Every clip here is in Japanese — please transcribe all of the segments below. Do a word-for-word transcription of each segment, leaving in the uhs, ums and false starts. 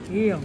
いいやん。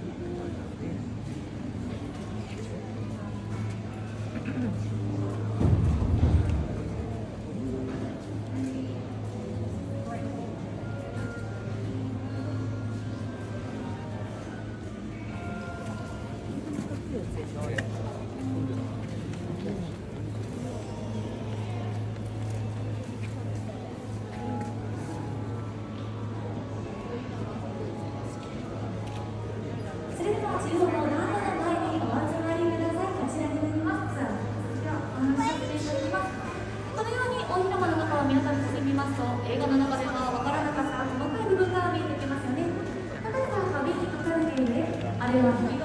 それでは中央の何度の前にお集まりください。こちらになります。ではお話しさせていただきます。このように大広間の中を皆さん進みますと、映画の中では分からなかった細かい部分が見えてきますよね。例えば壁に書かれている絵、あれは